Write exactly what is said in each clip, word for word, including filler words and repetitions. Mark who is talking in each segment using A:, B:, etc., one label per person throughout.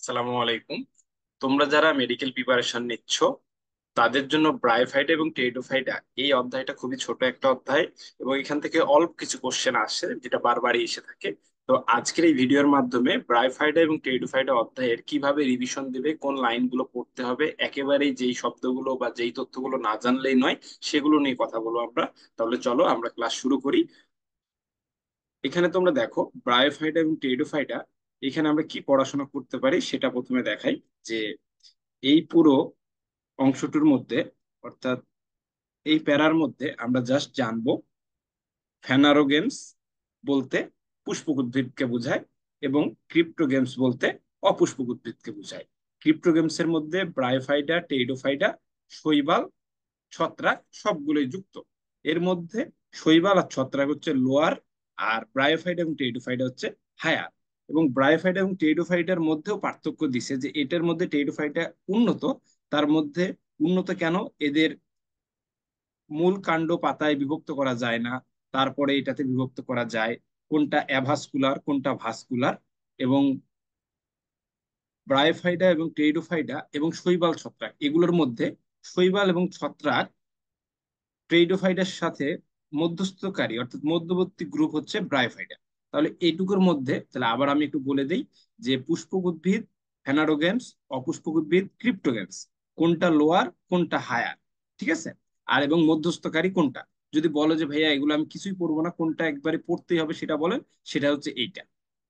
A: আসসালামু আলাইকুম। তোমরা যারা মেডিকেল প্রিপারেশন নিচ্ছ তাদের জন্য ব্রায়োফাইটা এবং টেরিডোফাইটা এই অধ্যায়টা খুবই ছোট একটা অধ্যায়, এবং এখান থেকে অল্প কিছু কোশ্চেন আসে যেটা বারবারই এসে থাকে। তো আজকের এই ভিডিওর মাধ্যমে ব্রায়োফাইটা এবং টেরিডোফাইটা অধ্যায়ের কিভাবে রিভিশন দেবে, কোন লাইনগুলো পড়তে হবে, একেবারেই যেই শব্দগুলো বা যেই তথ্যগুলো না জানলেই নয় সেগুলো নিয়ে কথা বলবো আমরা। তাহলে চলো আমরা ক্লাস শুরু করি। এখানে তোমরা দেখো ব্রায়োফাইটা এবং টেরিডোফাইটা, এখানে আমরা কি পড়াশোনা করতে পারি সেটা প্রথমে দেখাই। যে এই পুরো অংশটির মধ্যে, অর্থাৎ এই প্যারার মধ্যে আমরা জাস্ট জানবো ফ্যানারোগেমস বলতে পুষ্পক উদ্ভিদকে বোঝায় এবং ক্রিপ্টোগেমস বলতে অপুষ্পক উদ্ভিদকে বোঝায়। ক্রিপ্টোগেমস এর মধ্যে ব্রায়োফাইটা, টেরিডোফাইটা, শৈবাল, ছত্রাক সবগুলোই যুক্ত। এর মধ্যে শৈবাল আর ছত্রাক হচ্ছে লোয়ার, আর ব্রায়োফাইটা এবং টেরিডোফাইটা হচ্ছে হায়ার। এবং ব্রায়োফাইটা এবং টেরিডোফাইটার মধ্যেও পার্থক্য দিছে যে এটার মধ্যে টেরিডোফাইটা উন্নত। তার মধ্যে উন্নত কেন? এদের মূল কাণ্ড পাতায় বিভক্ত করা যায় না, তারপরে এটাতে বিভক্ত করা যায়। কোনটা অ্যাভাস্কুলার কোনটা ভাস্কুলার। এবং ব্রায়োফাইটা এবং টেরিডোফাইটা এবং শৈবাল ছত্রাক এগুলোর মধ্যে শৈবাল এবং ছত্রাক টেরিডোফাইটার সাথে মধ্যস্থকারী অর্থাৎ মধ্যবর্তী গ্রুপ হচ্ছে ব্রায়োফাইটা। তাহলে এইটুকুর মধ্যে তাহলে আবার আমি একটু বলে দেই যে পুষ্পক উদ্ভিদ ফেনারোগেমস, অপুষ্পক উদ্ভিদ ক্রিপ্টোগেমস, কোনটা লোয়ার কোনটা হায়ার, ঠিক আছে? আর এবং মধ্যস্থকারী কোনটা। যদি বলো যে ভাইয়া এগুলো আমি কিছুই পড়বো না, কোনটা একবারে পড়তেই হবে সেটা বলেন, সেটা হচ্ছে এইটা।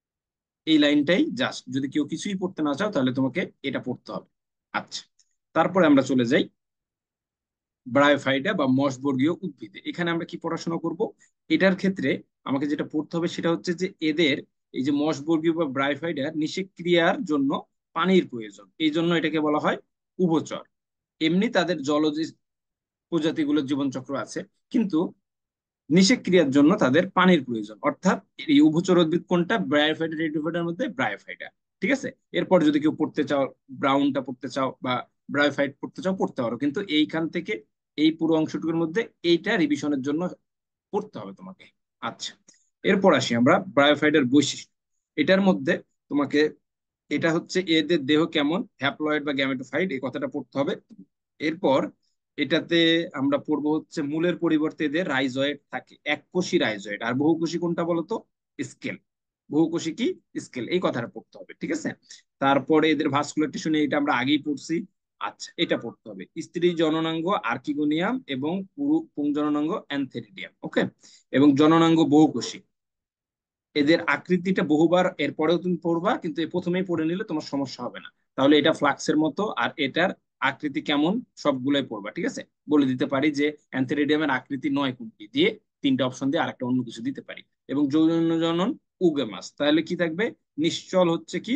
A: এই লাইনটাই জাস্ট, যদি কেউ কিছুই পড়তে না চাও তাহলে তোমাকে এটা পড়তে হবে। আচ্ছা, তারপরে আমরা চলে যাই ব্রায়োফাইটা বা মশবর্গীয় উদ্ভিদে। এখানে আমরা কি পড়াশোনা করব? এটার ক্ষেত্রে আমাকে যেটা পড়তে হবে সেটা হচ্ছে যে এদের এই যে মশবর্গীয় বা ব্রায়োফাইটা নিষেক ক্রিয়ার জন্য পানির প্রয়োজন, এই জন্য এটাকে বলা হয় উভচর। এমনি তাদের জলজ প্রজাতিগুলোর জীবনচক্র আছে, কিন্তু নিষেক ক্রিয়ার জন্য তাদের পানির প্রয়োজন। অর্থাৎ এই উভচর উদ্ভিদ কোনটা? ব্রায়োফাইটা রেডিওফাইটার মধ্যে ব্রায়োফাইটা। ঠিক আছে, এরপর যদি কেউ পড়তে চাও ব্রাউনটা পড়তে চাও বা ব্রায়োফাইট পড়তে চাও পড়তে পারো, কিন্তু এইখান থেকে এই পুরো অংশটুকুর মধ্যে এইটা রিভিশনের জন্য পড়তে হবে তোমাকে। আচ্ছা, এরপর আসি আমরা ব্রায়োফাইটের বৈশিষ্ট্য। এটার মধ্যে তোমাকে, এটা হচ্ছে এদের দেহ কেমন, হ্যাপ্লয়েড বা গ্যামেটোফাইট, এই কথাটা পড়তে হবে। এরপর এটাতে আমরা পড়বো হচ্ছে মূলের পরিবর্তে এদের রাইজয়েড থাকে, এককোষী রাইজয়েড। আর বহুকোষী কোনটা বলতো? স্কেল। বহুকোষী কি? স্কেল, এই কথাটা পড়তে হবে, ঠিক আছে? তারপরে এদের ভাস্কুলার টিস্যু নিয়ে, এটা আমরা আগেই পড়ছি। আচ্ছা, এটা পড়তে হবে স্ত্রী জননাঙ্গ আর্কিগোনিয়াম এবং পুংজননাঙ্গ অ্যানথেরিডিয়াম, ওকে। এবং জননাঙ্গ বহুকোষী। এদের আকৃতিটা বহুবার এরপরেও তুমি পড়বা, কিন্তু প্রথমেই পড়ে নিলে তোমার সমস্যা হবে না। তাহলে এটা ফ্লাক্সের মতো, আর এটার আকৃতি কেমন সবগুলোই পড়বা, ঠিক আছে? বলে দিতে পারি যে অ্যান্থেরিডিয়ামের আকৃতি নয় কোনটি দিয়ে, তিনটা অপশন দিয়ে আরেকটা অন্য কিছু দিতে পারি। এবং যৌন জনন উগেমাস, তাহলে কি থাকবে? নিশ্চল হচ্ছে কি,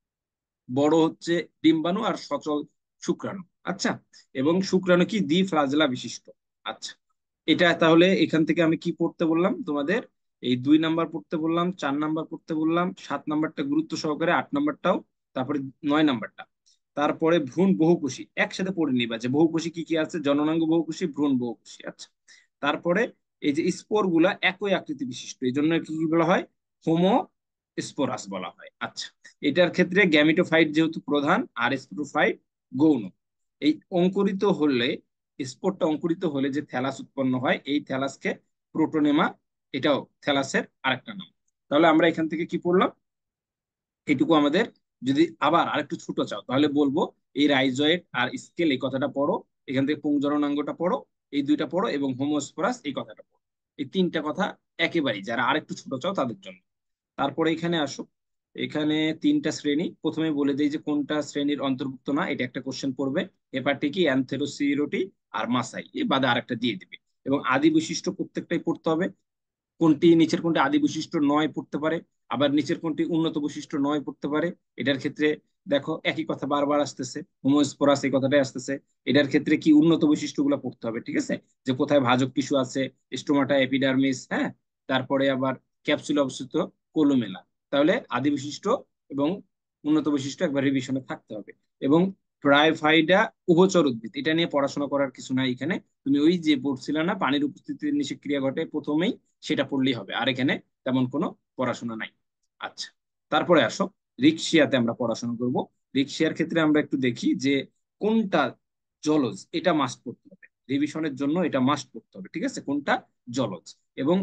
A: বড় হচ্ছে ডিম্বাণু, আর সচল শুক্রাণু। আচ্ছা, এবং শুক্রাণু কি দ্বি ফ্লাজেলা বিশিষ্ট। আচ্ছা, এটা তাহলে এখান থেকে আমি কি পড়তে বললাম তোমাদের? এই দুই নাম্বার পড়তে বললাম, চার নাম্বার পড়তে বললাম, সাত নাম্বারটা গুরুত্ব সহকারে, আট নাম্বারটাও, তারপরে নয় নাম্বারটা। তারপরে ভ্রূণ বহুকোষী একসাথে পড়ে নিবা যে বহুকোষী কি কি আছে, জননাঙ্গ বহুকোষী, ভ্রূণ বহুকোষী। আচ্ছা, তারপরে এই যে স্পোর গুলা একই আকৃতি বিশিষ্ট, এই জন্য কি কি বলা হয়? হোমো স্পোরাস বলা হয়। আচ্ছা, এটার ক্ষেত্রে গ্যামিটোফাইট যেহেতু প্রধান, আর স্পোরোফাইট গৌণ। এই অঙ্কুরিত হলে, স্পোরটা অঙ্কুরিত হলে যে থ্যালাস উৎপন্ন হয়, এই থ্যালাসকে প্রোটোনেমা, এটাও থ্যালাসের আরেকটা নাম। তাহলে আমরা এখান থেকে কি পড়লাম? এটুকু আমাদের, যদি আবার আরেকটু ছোট চাও তাহলে বলবো এই রাইজয়েড আর স্কেল এই কথাটা পড়ো, এখান থেকে পুংজননাঙ্গটা পড়ো, এই দুইটা পড়ো, এবং হোমোস্পোরাস এই কথাটা পড়ো। এই তিনটা কথা একেবারেই যারা আরেকটু ছোট চাও তাদের জন্য। তারপরে এখানে আসো, এখানে তিনটা শ্রেণী। প্রথমে বলে দেই যে কোনটা শ্রেণীর অন্তর্ভুক্ত না, এটা একটা কোশ্চেন পড়বে। হেপাটিকি, অ্যানথেরোসিরোটি আর মাসাই, এই বাদে আরেকটা দিয়ে দিবে। এবং আদি বৈশিষ্ট্য প্রত্যেকটাই পড়তে হবে। কোনটি নিচের কোনটি আদি বৈশিষ্ট্য নয় পড়তে পারে, আবার নিচের কোনটি উন্নত বৈশিষ্ট্য নয় পড়তে পারে। এটার ক্ষেত্রে দেখো একই কথা বারবার আসতেছে, হোমোস্পোরাস এই কথাটাই আসতেছে। এটার ক্ষেত্রে কি উন্নত বৈশিষ্ট্যগুলো পড়তে হবে, ঠিক আছে? যে কোথায় ভাজক টিস্যু আছে, স্টোমাটা, এপিডার্মিস, হ্যাঁ। তারপরে আবার ক্যাপসুলে অবস্থিত কোলুমেলা। তাহলে আদি বৈশিষ্ট্য এবং উন্নত বৈশিষ্ট্য একবার রিভিশনে থাকতে হবে। এবং ব্রায়োফাইটা উভচর উদ্ভিদ, এটা নিয়ে পড়াশোনা করার কিছু নাই এখানে। তুমি ওই যে পড়ছিলে না পানির উপস্থিতিতে নিষেক ক্রিয়া ঘটে প্রথমেই, সেটা পড়লেই হবে, আর এখানে তেমন কোনো পড়াশোনা নাই। আচ্ছা, তারপরে আসো রিক্সিয়াতে আমরা পড়াশোনা করব। রিক্সিয়ার ক্ষেত্রে আমরা একটু দেখি যে কোনটা জলজ, এটা মাস্ট করতে হবে রিভিশনের জন্য, এটা মাস্ট করতে হবে, ঠিক আছে, কোনটা জলজ এবং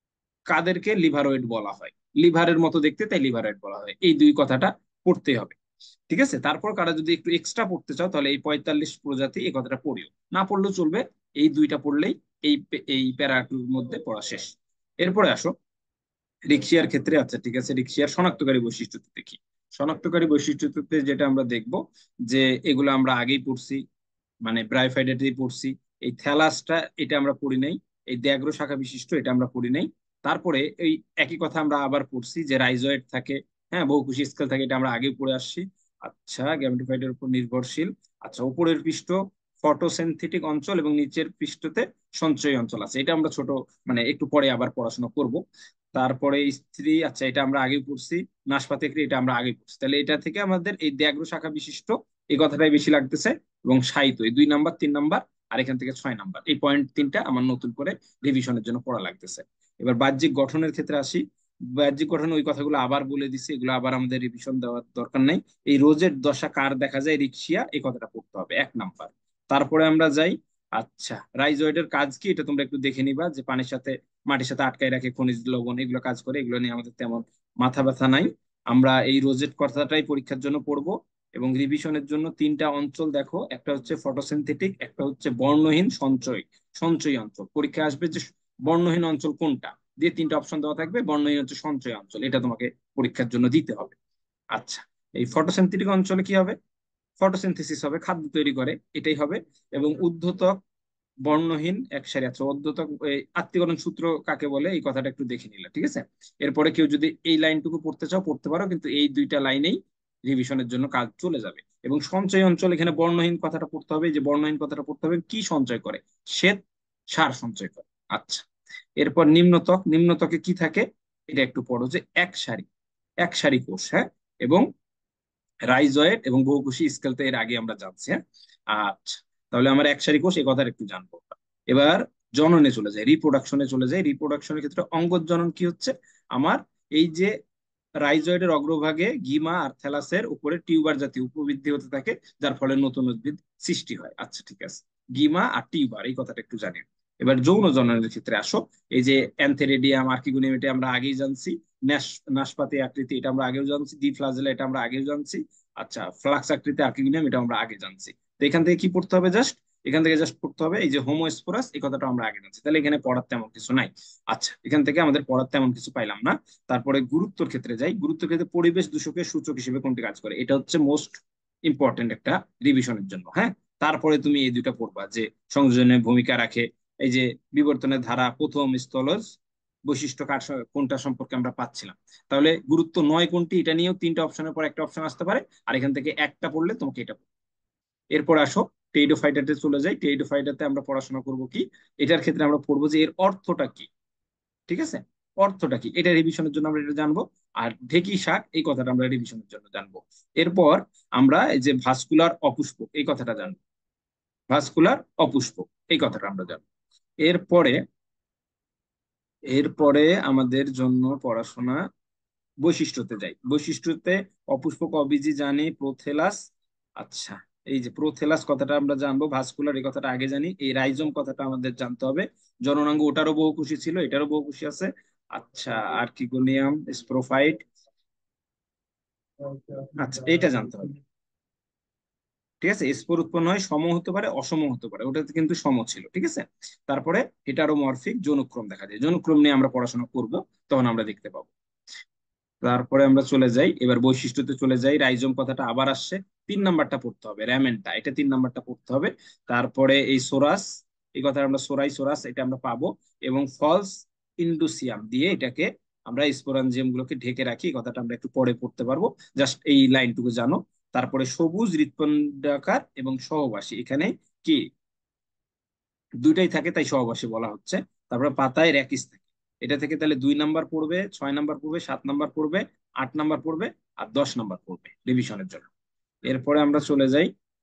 A: কাদেরকে লিভারওয়েড বলা হয়, লিভারের মতো দেখতে তাই লিভারওয়েড বলা হয়, এই দুই কথাটা পড়তে হবে, ঠিক আছে। তারপর কারা যদি একটু এক্সট্রা পড়তে চাও তাহলে এই পঁয়তাল্লিশ প্রজাতি এই কথাটা পড়িও, না পড়লেও চলবে, এই দুইটা পড়লেই এই এই প্যারাটুর মধ্যে পড়া শেষ। এরপরে আসো রিক্সিয়ার ক্ষেত্রে, আচ্ছা ঠিক আছে, রিক্সিয়ার শনাক্তকারী বৈশিষ্ট্যতে দেখি। শনাক্তকারী বৈশিষ্ট্যতে যেটা আমরা দেখব যে এগুলো আমরা আগেই পড়ছি, মানে ব্রাইফাইডাতেই পড়ছি। এই থ্যালাসটা এটা আমরা পড়ি নাই, এই দ্যাগ্র শাখা বিশিষ্ট এটা আমরা পড়ি নাই। তারপরে এই একই কথা আমরা আবার পড়ছি যে রাইজয়েড থাকে, হ্যাঁ, বহুকোষী স্কেল থাকে, এটা আমরা আগেও পড়ে আসছি। আচ্ছা, গ্যামেটোফাইটের উপর নির্ভরশীল। আচ্ছা, উপরের পৃষ্ঠ ফটোসিনথেটিক অঞ্চল এবং নিচের পৃষ্ঠতে সঞ্চয়ী অঞ্চল আছে, এটা আমরা ছোট মানে একটু পরে আবার পড়াশোনা করব। তারপরে স্ত্রী, আচ্ছা এটা আমরা আগে পড়ছি। নাশপাতি এটা আমরা আগে পড়ছি, তাহলে এটা থেকে আমাদের এই দ্যাগ্র শাখা বিশিষ্ট এই কথাটাই বেশি লাগতেছে, এবং সাহিত্য এই দুই নাম্বার তিন নাম্বার, আর এখান থেকে ছয় নাম্বার, এই পয়েন্ট তিনটা আমার নতুন করে রিভিশনের জন্য পড়া লাগতেছে। এবার বাহ্যিক গঠনের ক্ষেত্রে আসি। বাহ্যিক গঠন ওই কথাগুলো আবার বলে দিছি, এগুলো আবার আমাদের রিভিশন দেওয়ার দরকার নাই। এই রোজের দশা কার দেখা যায়, রিক্সিয়া, এই কথাটা পড়তে হবে এক নাম্বার। তারপরে আমরা যাই, আচ্ছা রাইজয়েডের কাজ কি এটা তোমরা একটু দেখে নিবা, যে পানির সাথে মাটির সাথে আটকায় রাখে খনিজ লবণ, এগুলো কাজ করে, এগুলো নিয়ে আমাদের তেমন মাথা ব্যথা নাই। আমরা এই রোজেট কথাটাই পরীক্ষার জন্য পড়বো। এবং রিভিশনের জন্য তিনটা অঞ্চল দেখো, একটা হচ্ছে ফটোসিনথেটিক, একটা হচ্ছে বর্ণহীন সঞ্চয় সঞ্চয়ী অঞ্চল। পরীক্ষা আসবে যে বর্ণহীন অঞ্চল কোনটা, দিয়ে তিনটা অপশন দেওয়া থাকবে, বর্ণহীন হচ্ছে সঞ্চয় অঞ্চল, এটা তোমাকে পরীক্ষার জন্য দিতে হবে। আচ্ছা, এই ফটোসিনথেটিক অঞ্চলে কি হবে, ফটোসিনথেসিস হবে, খাদ্য তৈরি করে, এটাই হবে। এবং ঊর্ধ্বতক বর্ণহীন এক সারি, আচ্ছা ঊর্ধ্বতক এই আত্তীকরণ সূত্র কাকে বলে এই কথাটা একটু দেখে নিলে, ঠিক আছে। এরপরে কেউ যদি এই লাইনটুকু পড়তে চাও পড়তে পারো, কিন্তু এই দুইটা লাইনেই রিভিশনের জন্য কাজ চলে যাবে। এবং সঞ্চয় অঞ্চল, এখানে বর্ণহীন কথাটা পড়তে হবে, যে বর্ণহীন কথাটা পড়তে হবে কি সঞ্চয় করে, শ্বেত সার সঞ্চয় করে। আচ্ছা, এরপর নিম্নতক, নিম্নতকে কি থাকে এটা একটু পড়ো, যে এক সারি, এক সারি কোষ, হ্যাঁ, এবং রাইজয়েড এবং বহুকোষী স্কেল তো এর আগে আমরা জানছি, হ্যাঁ। আচ্ছা, তাহলে আমার এক সারি কোষ এই কথাটা একটু জানবো। এবার জননে চলে যায়, রিপ্রোডাকশনে চলে যায়। রিপ্রোডাকশনের ক্ষেত্রে অঙ্গজ জনন কি হচ্ছে, আমার এই যে রাইজয়েডের অগ্রভাগে গিমা আর থ্যালাসের উপরে টিউবার জাতীয় উপবৃদ্ধি হতে থাকে, যার ফলে নতুন উদ্ভিদ সৃষ্টি হয়। আচ্ছা ঠিক আছে, গিমা আর টিউবার এই কথাটা একটু জানি। এবার যৌন জননের ক্ষেত্রে আসো, এই যে অ্যান্থেরিডিয়াম আর্কিগোনিয়াম এটা আমরা আগেই জানছি, নাশপাতি আকৃতি এটা আমরা আগেও জানছি, ডি ফ্লাজেলা এটা আমরা আগেও জানছি। আচ্ছা, ফ্লাক্স আকৃতি আর্কিগোনিয়াম এটা আমরা আগে জানছি। তো এখান থেকে কি পড়তে হবে, জাস্ট এখান থেকে জাস্ট পড়তে হবে এই যে হোমোস্পোরাস, এই কথাটা আমরা আগে জানছি, তাহলে এখানে পড়ার তেমন কিছু নাই। আচ্ছা, এখান থেকে আমাদের পড়ার তেমন কিছু পাইলাম না। তারপরে গুরুত্বের ক্ষেত্রে যাই, গুরুত্বের ক্ষেত্রে পরিবেশ দূষকের সূচক হিসেবে কোনটি কাজ করে, এটা হচ্ছে মোস্ট ইম্পর্টেন্ট একটা রিভিশনের জন্য, হ্যাঁ। তারপরে তুমি এই দুইটা পড়বা, যে সংযোজনের ভূমিকা রাখে, এই যে বিবর্তনের ধারা, প্রথম স্থলজ বৈশিষ্ট্য কার কোনটা সম্পর্কে আমরা পাচ্ছিলাম। তাহলে গুরুত্ব নয় কোনটি, এটা নিয়েও তিনটা অপশনের পর একটা অপশন আসতে পারে, আর এখান থেকে একটা পড়লে তোমাকে এটা। এরপর আসো টেইডোফাইটাতে চলে যাই। টেইডোফাইটাতে আমরা পড়াশোনা করব কি, এটার ক্ষেত্রে আমরা পড়বো যে এর অর্থটা কি, ঠিক আছে, অর্থটা কি এটা রিভিশনের জন্য আমরা এটা জানবো। আর ঢেকি শাক এই কথাটা আমরা রিভিশনের জন্য জানবো। এরপর আমরা এই যে ভাস্কুলার অপুষ্পক এই কথাটা জানবো, ভাস্কুলার অপুষ্পক এই কথাটা আমরা জানবো। এরপরে এরপরে আমাদের জন্য পড়াশোনা বৈশিষ্ট্যতে যাই। বৈশিষ্ট্যতে অপুষ্পক অবীজি জানি, প্রোথেলাস। আচ্ছা, এই যে প্রোথেলাস কথাটা আমরা জানবো, ভাস্কুলার এই কথাটা আগে জানি, এই রাইজোম কথাটা আমাদের জানতে হবে। জননাঙ্গ ওটারও বহুকোষী ছিল, এটারও বহুকোষী আছে। আচ্ছা, আর্কিগোনিয়াম, স্প্রোফাইট, আচ্ছা এইটা জানতে হবে, ঠিক আছে। স্পোর উৎপন্ন হয়, সম হতে পারে অসম হতে পারে, ওটাতে কিন্তু সম ছিল, ঠিক আছে। তারপরে হেটারোমরফিক যৌনক্রম দেখা যায়, যৌনক্রম নিয়ে আমরা পড়াশোনা করব, তখন আমরা দেখতে পাবো। তারপরে আমরা চলে যাই, এবার বৈশিষ্ট্যতে চলে যাই, রাইজোম কথাটা আবার আসছে, তিন নাম্বারটা পড়তে হবে, র্যামেনটা এটা তিন নাম্বারটা পড়তে হবে। তারপরে এই সোরাস, এই কথা আমরা সোরাই সোরাস এটা আমরা পাবো, এবং ফলস ইন্ডুসিয়াম দিয়ে এটাকে আমরা স্পোরাঞ্জিয়াম গুলোকে ঢেকে রাখি, এই কথাটা আমরা একটু পরে পড়তে পারবো, জাস্ট এই লাইনটুকু জানো। তারপরে সবুজ হৃৎপিণ্ডাকার এবং সহবাসী, এখানে কি দুইটাই থাকে তাই সহবাসী বলা হচ্ছে। তারপরে পাতায় র্যাকিস থাকে, এটা থেকে তাহলে দুই নাম্বার পড়বে, ছয় নাম্বার পড়বে, সাত নাম্বার পড়বে, আট নাম্বার পড়বে, আর দশ নাম্বার পড়বে রিভিশনের জন্য। এরপরে আমরা চলে যাই,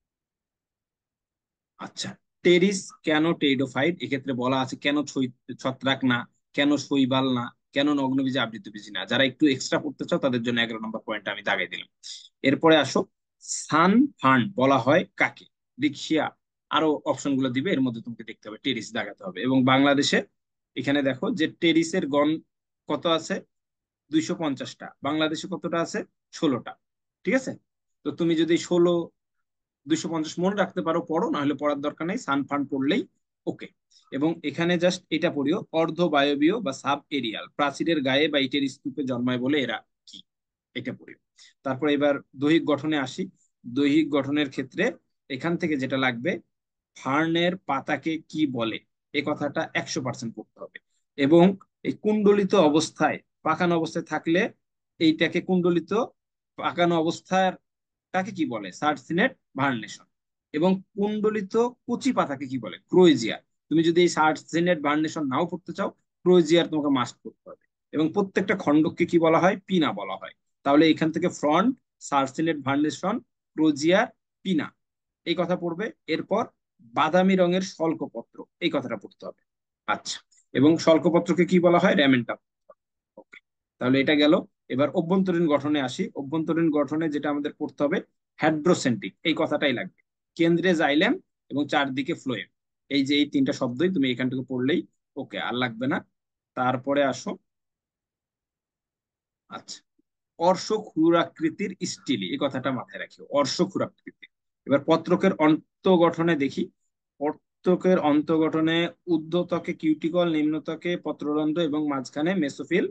A: আচ্ছা টেরিস কেন টেইডোফাইট, এক্ষেত্রে বলা আছে কেন ছত্রাক না, কেন শৈবাল না, কেন নগ্নবীজে আবৃত বীজ না। যারা একটু এক্সট্রা পড়তে চাও তাদের জন্য এগারো নম্বর পয়েন্ট আমি দাগাই দিলাম। এরপরে আসো সান ফান্ড বলা হয় কাকে? রিক্সিয়া আরো অপশন গুলো দিবে, এর মধ্যে তোমাকে দেখতে হবে টেরিস দেখাতে হবে। এবং বাংলাদেশে এখানে দেখো যে টেরিসের গণ কত আছে, দুইশো পঞ্চাশটা। বাংলাদেশে কতটা আছে? ষোলোটা। ঠিক আছে, তো তুমি যদি ষোলো দুইশো পঞ্চাশ মনে রাখতে পারো পড়ো, না হলে পড়ার দরকার নেই, সান ফান্ড পড়লেই ওকে। এবং এখানে জাস্ট এটা পড়িও, অর্ধ বায়বীয় বা সাব এরিয়াল, প্রাচীরের গায়ে বা ইটের স্তূপে জন্মায় বলে এরা কি, এটা পড়িও। তারপর এবার দৈহিক গঠনে আসি। দৈহিক গঠনের ক্ষেত্রে এখান থেকে যেটা লাগবে, ফার্নের পাতাকে কি বলে, এই কথাটা একশো পার্সেন্ট পড়তে হবে। এবং এই কুণ্ডলিত অবস্থায়, পাকানো অবস্থায় থাকলে এইটাকে কুণ্ডলিত পাকানো অবস্থার তাকে কি বলে? Circinate vernation. এবং কুণ্ডলিত কচি পাতাকে কি বলে? ক্রোয়েজিয়া। তুমি যদি এই সার্সিনেট ভার্নেশন নাও পড়তে চাও, ক্রোয়েজিয়ার তোমাকে মাস্ট পড়তে হবে। এবং প্রত্যেকটা খণ্ডককে কি বলা হয়? পিনা বলা হয়। তাহলে এখান থেকে ফ্রন্ট, সার্সিনেট ভার্নেশন, ক্রোজিয়ার, পিনা, এই কথা পড়বে। এরপর বাদামি রঙের শল্কপত্র, এই কথাটা পড়তে হবে। আচ্ছা, এবং শল্কপত্রকে কি বলা হয়? র্যামেন্টা। ওকে, তাহলে এটা গেল। এবার অভ্যন্তরীণ গঠনে আসি। অভ্যন্তরীণ গঠনে যেটা আমাদের পড়তে হবে, হ্যাড্রোসেন্ট্রিক, এই কথাটাই লাগবে। কেন্দ্রে জাইলেম এবং চারদিকে ফ্লোয়েম, এই যে এই তিনটা শব্দই তুমি এখান থেকে পড়লেই ওকে, আর লাগবে না। তারপরে আসো, আচ্ছা, অর্শক্ষুরাকৃতির স্টিলি, এই কথাটা মাথায় রাখিও, অর্শক্ষুরাকৃতি। এবার পত্রকের অন্ত গঠনে দেখি। পত্রকের অন্ত গঠনে ঊর্ধ্বত্বকে কিউটিকল, নিম্নত্বকে পত্ররন্ধ্র এবং মাঝখানে মেসোফিল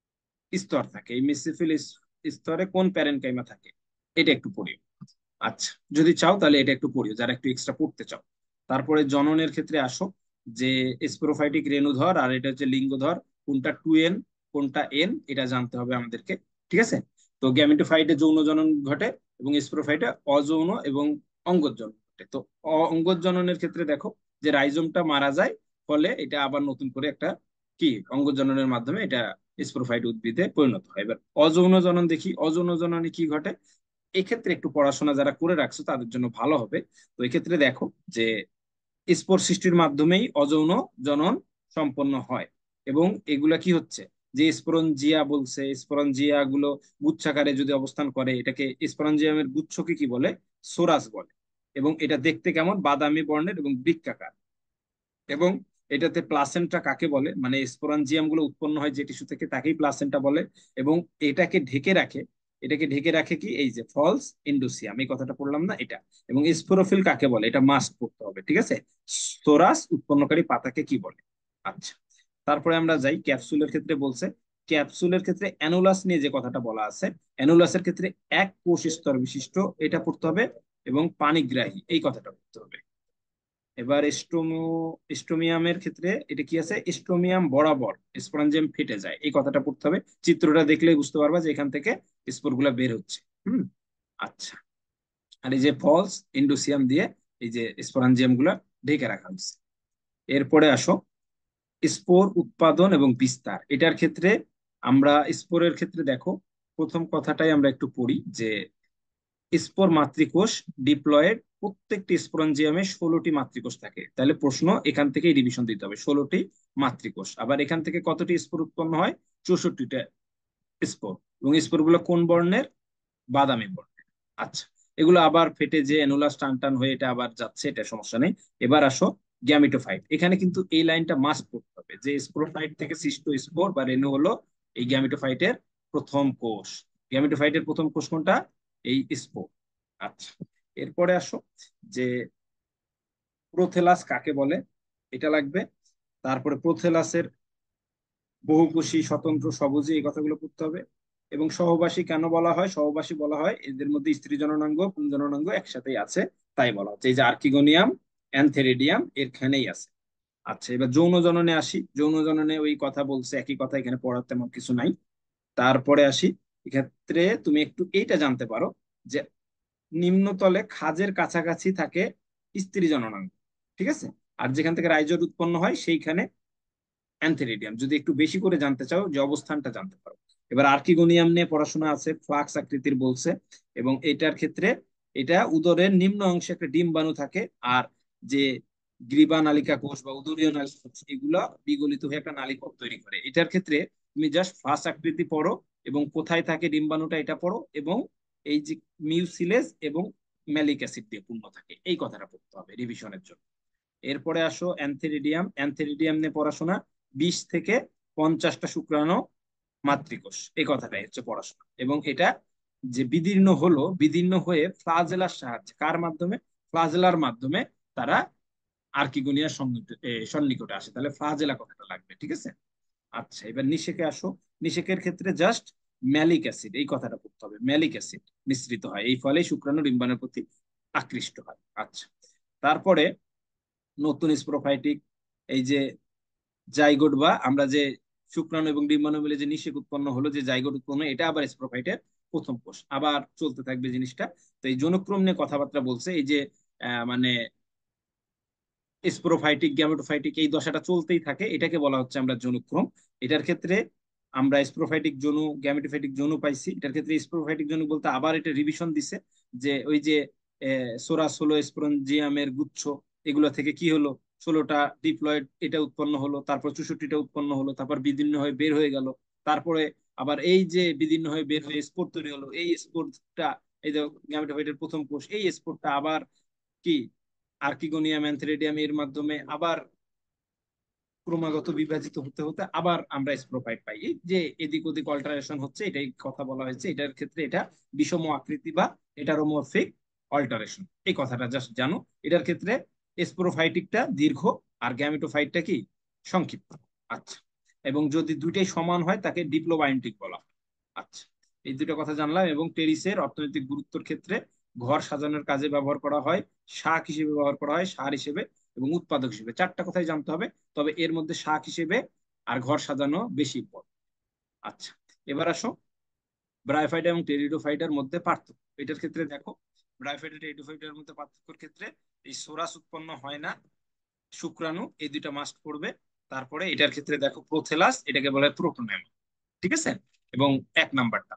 A: স্তর থাকে। এই মেসোফিল স্তরে কোন প্যারেনকাইমা থাকে, এটা একটু পড়িও। আচ্ছা, যদি চাও তাহলে এটা একটু পড়িও, যারা একটু এক্সট্রা পড়তে চাও। তারপরে জননের ক্ষেত্রে আসো, যে স্পোরোফাইটিক রেণুধর আর এটা হচ্ছে লিঙ্গধর, কোনটা টু এন কোনটা এন, এটা জানতে হবে আমাদেরকে। ঠিক আছে, তো গ্যামেটোফাইটে যৌন জনন ঘটে এবং স্পোরোফাইটে অযৌন এবং অঙ্গজ জনন ঘটে। তো অঙ্গজ জননের ক্ষেত্রে দেখো যে রাইজোমটা মারা যায়, ফলে এটা আবার নতুন করে একটা কি অঙ্গজ জননের মাধ্যমে এটা স্পোরোফাইট উদ্ভিদে পরিণত হয়। এবার অযৌন জনন দেখি, অযৌন জননে কি ঘটে। এক্ষেত্রে একটু পড়াশোনা যারা করে রাখছো তাদের জন্য ভালো হবে। তো এক্ষেত্রে দেখো যে স্পোর সৃষ্টির মাধ্যমেই অযৌন জনন সম্পন্ন হয়। এবং এগুলা কি হচ্ছে, যে স্পোরঞ্জিয়া বলছে, স্পোরঞ্জিয়া গুলো গুচ্ছাকারে যদি অবস্থান করে, এটাকে স্পোরঞ্জিয়ামের গুচ্ছকে কি বলে? সোরাস বলে। এবং এটা দেখতে কেমন? বাদামি বর্ণের এবং বৃক্কাকার। এবং এটাতে প্লাসেন্টা কাকে বলে, মানে স্পোরাঞ্জিয়াম গুলো উৎপন্ন হয় যে টিস্যু থেকে, তাকেই প্লাসেন্টা বলে। এবং এটাকে ঢেকে রাখে, এটাকে ঢেকে রাখে কি, এই যে ফলস ইন্ডোসিয়াম, এই কথাটা পড়লাম না এটা। এবং স্পোরোফিল কাকে বলে, এটা মাস্ট পড়তে হবে। ঠিক আছে, স্তোরাস উৎপন্নকারী পাতাকে কি বলে? আচ্ছা, তারপরে আমরা যাই ক্যাপসুলের ক্ষেত্রে। বলছে ক্যাপসুলের ক্ষেত্রে অ্যানুলাস নিয়ে যে কথাটা বলা আছে, অ্যানুলাসের ক্ষেত্রে এক কোষ স্তর বিশিষ্ট, এটা পড়তে হবে। এবং পানিগ্রাহী, এই কথাটা পড়তে হবে। এবার স্টোমো স্টোমিয়ামের ক্ষেত্রে এটা কি আছে? স্টোমিয়াম বরাবর স্পোরাঞ্জিয়াম ফেটে যায়, এই কথাটা পড়তে হবে। চিত্রটা দেখলেই বুঝতে পারবা যে এখান থেকে স্পোর গুলা বের হচ্ছে। হুম, আচ্ছা। আর এই যে ফলস ইন্ডোসিয়াম দিয়ে এই যে স্পোরাঞ্জিয়াম গুলা ঢেকে রাখা হচ্ছে। এরপরে আসো স্পোর উৎপাদন এবং বিস্তার, এটার ক্ষেত্রে আমরা স্পোরের ক্ষেত্রে দেখো, প্রথম কথাটাই আমরা একটু পড়ি যে স্পোর মাতৃকোষ ডিপ্লয়েড, প্রত্যেকটি স্পোরঞ্জিয়ামে ষোলোটি মাতৃকোষ থাকে। তাহলে প্রশ্ন এখান থেকেই ডিভিশন দিতে হবে, ষোলোটি মাতৃকোষ। আবার এখান থেকে কতটি স্পোর উৎপন্ন হয়? চৌষট্টিটা স্পোর। এবং স্পোর গুলো কোন বর্ণের? বাদামি বর্ণের। আচ্ছা, এগুলো আবার ফেটে যে অ্যানুলাস টান টান হয়ে এটা আবার যাচ্ছে, এটা সমস্যা নেই। এবার আসো গ্যামিটোফাইট, এখানে কিন্তু এই লাইনটা মাস্ট পড়তে হবে, যে স্পোরোফাইট থেকে সৃষ্ট স্পোর বা রেণু হলো এই গ্যামিটোফাইটের প্রথম কোষ। গ্যামিটোফাইটের প্রথম কোষ কোনটা? এই স্পোর। আচ্ছা, এরপরে আসো যে প্রোথেলাস কাকে বলে, এটা লাগবে। তারপরে প্রোথেলাসের বহুকোষী, স্বতন্ত্র, সবুজী, এই কথাগুলো পড়তে হবে। এবং সহবাসী কেন বলা হয়? সহবাসী বলা হয় এদের মধ্যে স্ত্রী জননাঙ্গ পুংজননাঙ্গ একসাথেই আছে, তাই বলা হচ্ছে। এই যে আর্কিগোনিয়াম, অ্যানথেরিডিয়াম এখানেই আছে। আচ্ছা, এবার যৌন জননে আসি। যৌন জননে ওই কথা বলছে, একই কথা, এখানে পড়ার তেমন কিছু নাই। তারপরে আসি, এক্ষেত্রে তুমি একটু এইটা জানতে পারো যে নিম্নতলে খাজের কাছাকাছি থাকে স্ত্রী জননাঙ্গ। ঠিক আছে, আর যেখান থেকে রাইজোট উৎপন্ন হয় সেইখানে অ্যান্থেরিডিয়াম, যদি একটু বেশি করে জানতে চাও যে অবস্থানটা জানতে পারো। এবার আর্কিগোনিয়াম নিয়ে পড়াশোনা আছে, ফ্লাক্স আকৃতির বলছে। এবং এটার ক্ষেত্রে এটা উদরের নিম্ন অংশে একটা ডিম্বাণু থাকে, আর যে গ্রীবা নালিকা কোষ বা উদরীয় নালিকা কোষ, এগুলা বিগলিত হয়ে একটা নালীপথ তৈরি করে। এটার ক্ষেত্রে তুমি জাস্ট ফ্লাক্স আকৃতি পড়ো এবং কোথায় থাকে ডিম্বাণুটা এটা পড়ো, এবং এই যে মিউসিলেজ এবং ম্যালিক অ্যাসিড দিয়ে পূর্ণ থাকে, এই কথাটা পড়তে হবে রিভিশনের জন্য। এরপরে আসো অ্যান্থেরিডিয়াম। অ্যান্থেরিডিয়াম নিয়ে পড়াশোনা, বিশ থেকে পঞ্চাশটা শুক্রাণু মাতৃকোষ, এই কথাটাই হচ্ছে পড়াশোনা। এবং এটা যে বিদীর্ণ হলো, বিদীর্ণ হয়ে ফ্লাজেলার সাহায্যে, কার মাধ্যমে? ফ্লাজেলার মাধ্যমে তারা আর্কিগোনিয়ার সন্নিকটে আসে। তাহলে ফ্লাজেলা কথাটা লাগবে, ঠিক আছে? আচ্ছা, এবার নিষেকে আসো। নিষেকের ক্ষেত্রে জাস্ট ম্যালিক অ্যাসিড, এই কথাটা পড়তে হবে, ম্যালিক অ্যাসিড মিশ্রিত হয়, এই ফলে শুক্রাণু ডিম্বাণুর প্রতি আকৃষ্ট হয়। আচ্ছা, তারপরে নতুন স্পোরোফাইটিক, এই যে জাইগোট, বা আমরা যে শুক্রাণু এবং ডিম্বাণু মিলে যে নিষেক উৎপন্ন হলো, যে জাইগোট উৎপন্ন, এটা আবার স্পোরোফাইটের প্রথম কোষ, আবার চলতে থাকবে জিনিসটা। তো এই জনুক্রম নিয়ে কথাবার্তা বলছে, এই যে আহ, মানে স্পোরোফাইটিক গ্যামেটোফাইটিক এই দশাটা চলতেই থাকে, এটাকে বলা হচ্ছে আমরা জনুক্রম। এটার ক্ষেত্রে আমরা স্পোরোফাইটিক জনু, গ্যামেটোফাইটিক জনু পাইছি। এটার ক্ষেত্রে স্পোরোফাইটিক জনু বলতে আবার এটা রিভিশন দিছে, যে ওই যে সোরাস হলো স্পোরঞ্জিয়ামের গুচ্ছ, এগুলো থেকে কি হলো, ষোলোটা ডিপ্লয়েড এটা উৎপন্ন হলো, তারপর চৌষট্টিটা উৎপন্ন হলো, তারপর বিদীর্ণ হয়ে বের হয়ে গেল। তারপরে আবার এই যে বিদীর্ণ হয়ে বের হয়ে স্পোর তৈরি হলো, এই স্পোরটা, এই যে গ্যামেটোফাইটের প্রথম কোষ, এই স্পোরটা আবার কি আর্কিগোনিয়াম অ্যান্থেরিডিয়াম এর মাধ্যমে আবার ক্রমাগত বিভাজিত হতে হতে আবার আমরা স্প্রোফাইট পাই। এই যে এদিক ওদিক অল্টারেশন হচ্ছে, এটাই কথা বলা হয়েছে। এটার ক্ষেত্রে এটা বিষম আকৃতি বা হেটারোমরফিক অল্টারেশন, এই কথাটা জাস্ট জানো। এটার ক্ষেত্রে স্প্রোফাইটিকটা দীর্ঘ আর গ্যামেটোফাইটটা কি সংক্ষিপ্ত। আচ্ছা, এবং যদি দুইটাই সমান হয় তাকে ডিপ্লোবায়োন্টিক বলা হয়। আচ্ছা, এই দুটো কথা জানলাম। এবং টেরিসের অর্থনৈতিক গুরুত্বের ক্ষেত্রে ঘর সাজানোর কাজে ব্যবহার করা হয়, শাক হিসেবে ব্যবহার করা হয়, সার হিসেবে এবং উৎপাদক হিসেবে, চারটা কথাই জানতে হবে। তবে এর মধ্যে শাক হিসেবে আর ঘর সাজানো বেশি পড়ে। আচ্ছা, এবার আসো ব্রায়োফাইটা এবং টেরিডোফাইটার মধ্যে পার্থক্য। এটার ক্ষেত্রে দেখো, ব্রায়োফাইটা টেরিডোফাইটার মধ্যে পার্থক্যের ক্ষেত্রে এই সোরাস উৎপন্ন হয় না, শুক্রাণু, এই দুইটা মাস্ট পড়বে। তারপরে এটার ক্ষেত্রে দেখো প্রোথেলাস, এটাকে বলে প্রোটোনেমা, ঠিক আছে? এবং এক নাম্বারটা,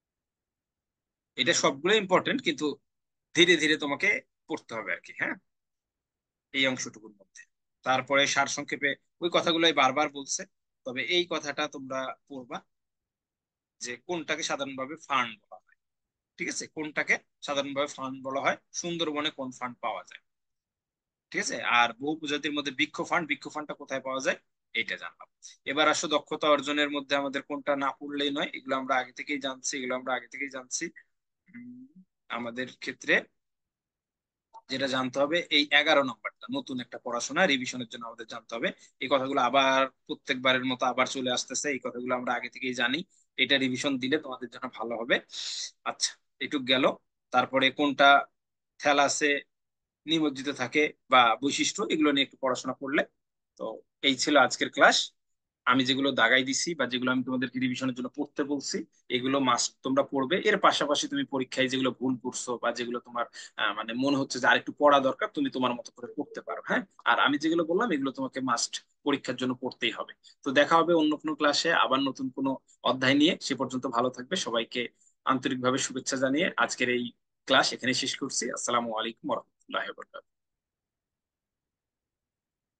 A: এটা সবগুলো ইম্পর্টেন্ট, কিন্তু ধীরে ধীরে তোমাকে পড়তে হবে আর কি, হ্যাঁ, এই অংশটুকুর মধ্যে। তারপরে সারসংক্ষেপে ওই কথাগুলোই বারবার বলছে, তবে এই কথাটা তোমরা পড়বা, যে কোনটাকে সাধারণভাবে ফান্ড বলা হয়, ঠিক আছে? কোনটাকে সাধারণভাবে ফান্ড বলা হয়, সুন্দরবনে কোন ফান্ড পাওয়া যায়, ঠিক আছে? আর বহু প্রজাতির মধ্যে বৃক্ষ ফান্ড, বৃক্ষ ফান্ডটা কোথায় পাওয়া যায়, এইটা জানলাম। এবার আসো দক্ষতা অর্জনের মধ্যে আমাদের কোনটা না পড়লেই নয়, এগুলো আমরা আগে থেকেই জানছি, এগুলো আমরা আগে থেকেই জানছি। উম, আমাদের ক্ষেত্রে যেটা জানতে হবে, এই এগারো নম্বরটা নতুন একটা পড়াশোনা রিভিশনের জন্য আমাদের জানতে হবে। এই কথাগুলো আবার প্রত্যেকবারের মতো আবার চলে আসতেছে, এই কথাগুলো আমরা আগে থেকেই জানি, এটা রিভিশন দিলে তোমাদের জন্য ভালো হবে। আচ্ছা, এটুক গেল। তারপরে কোনটা থ্যালাসে নিমজ্জিত থাকে বা বৈশিষ্ট্য, এগুলো নিয়ে একটু পড়াশোনা করলে। তো এই ছিল আজকের ক্লাস। আমি যেগুলো দাগাই দিছি বা যেগুলো আমি তোমাদেরকে রিভিশনের জন্য পড়তে বলছি, এগুলো মাস্ট তোমরা পড়বে। এর পাশাপাশি তুমি পরীক্ষায় যেগুলো ভুল করছো বা যেগুলো তোমার আহ, মানে মনে হচ্ছে যে আরেকটু পড়া দরকার, তুমি তোমার মতো করে পড়তে পারো, হ্যাঁ। আর আমি যেগুলো বললাম এগুলো তোমাকে মাস্ট পরীক্ষার জন্য পড়তেই হবে। তো দেখা হবে অন্য কোনো ক্লাসে আবার নতুন কোনো অধ্যায় নিয়ে। সে পর্যন্ত ভালো থাকবে। সবাইকে আন্তরিকভাবে শুভেচ্ছা জানিয়ে আজকের এই ক্লাস এখানে শেষ করছি। আসসালামু আলাইকুম রহমতুল্লাহ।